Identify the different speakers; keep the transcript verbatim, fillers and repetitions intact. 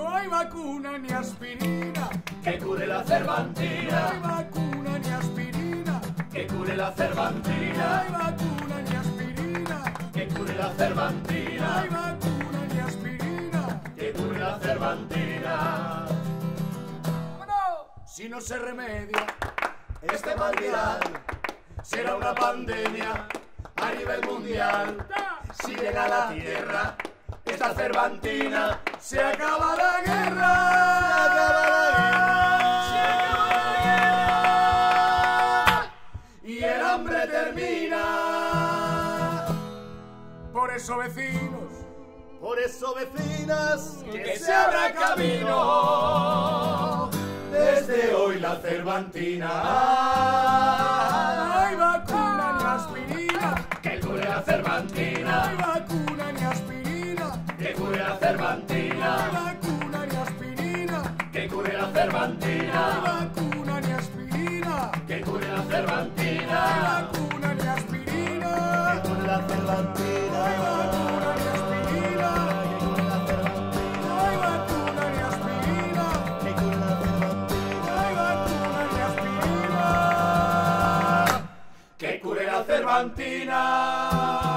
Speaker 1: No hay vacuna ni aspirina
Speaker 2: que cure la cervantina.
Speaker 1: No hay vacuna ni aspirina
Speaker 2: que cure la
Speaker 1: No
Speaker 2: cervantina.
Speaker 1: hay vacuna ni aspirina
Speaker 2: que cure la
Speaker 1: No
Speaker 2: cervantina.
Speaker 1: hay vacuna ni aspirina
Speaker 2: que cure la cervantina.
Speaker 1: Si no se remedia
Speaker 2: Este mal viral será una pandemia a nivel mundial. Si llega a la tierra esta cervantina,
Speaker 1: se acaba la guerra.
Speaker 2: se acaba la guerra y el hambre termina.
Speaker 1: Por eso, vecinos,
Speaker 2: Por eso, vecinas, que,
Speaker 1: que
Speaker 2: se abra camino desde hoy la cervantina.
Speaker 1: no hay vacuna ni aspirina
Speaker 2: Que cure la
Speaker 1: No hay
Speaker 2: cervantina.
Speaker 1: vacuna ni aspirina
Speaker 2: Que cure la
Speaker 1: No hay
Speaker 2: cervantina.
Speaker 1: vacuna ni aspirina
Speaker 2: Que cure la
Speaker 1: No hay
Speaker 2: cervantina.
Speaker 1: vacuna ni aspirina
Speaker 2: Que cure la
Speaker 1: No hay
Speaker 2: cervantina.
Speaker 1: vacuna ni aspirina
Speaker 2: Que cure la
Speaker 1: No hay
Speaker 2: cervantina.
Speaker 1: vacuna ni aspirina No hay vacuna ni aspirina
Speaker 2: Que cure la cervantina.
Speaker 1: No hay vacuna ni aspirina
Speaker 2: Que cure la cervantina.